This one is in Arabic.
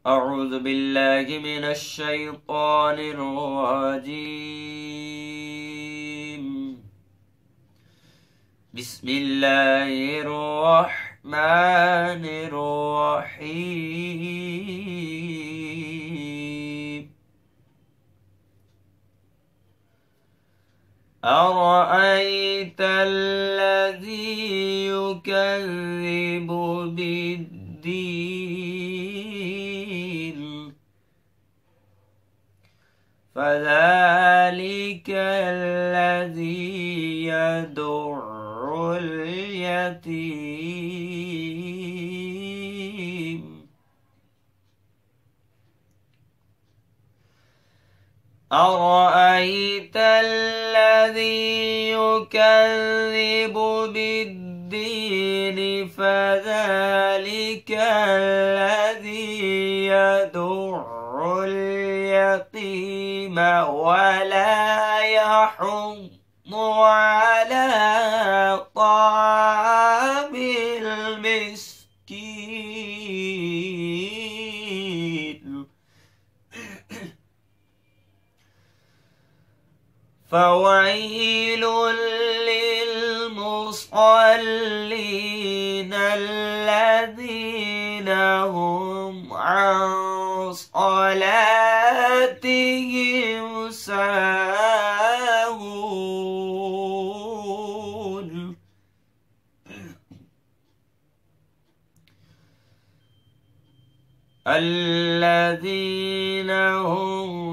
أعوذ بالله من الشيطان الرجيم. بسم الله الرحمن الرحيم. أرأيت الذي يكذب بالدين فذلك الذي يدع اليتيم. أرأيت الذي يكذب بالدين فذلك الذي يدع اليتيم ولا يحض على طعام المسكين. فويل للمصلين الذين هم عن صلاتهم ساهون. الذين هم